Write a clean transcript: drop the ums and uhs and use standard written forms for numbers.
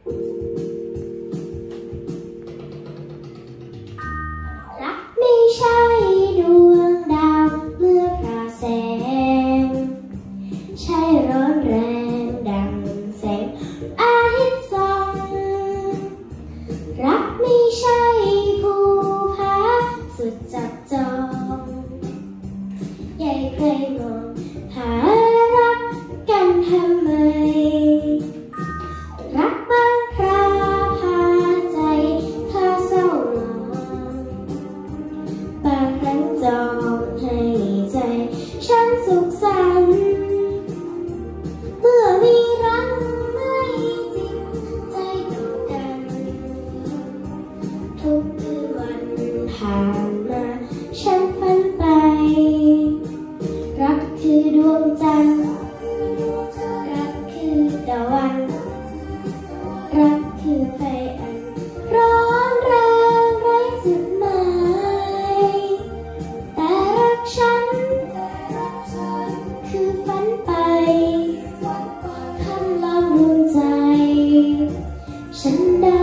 รักไม่ใช่ดวงดาวเมื่อพราแสงใช่ร้อนแรงดังแสงอาทิตย์ส่องรักไม่ใช่ภูผาสุดจับจองใหญ่ใครมองหารักกันทำไมรักบางคราพาใจพาเศร้าหมองบางครั้งจองให้ใจฉันสุขสันต์เมื่อมีรักไม่จริงใจต่อกันทุกคืนวันผ่านมาฉันฝันไปรักคือดวงจันทร์รักคือตะวันรักคือไฟอันร้อนแรงไร้จุดหมายแต่รักฉันคือฝันไปคำลองดวงใจฉันได้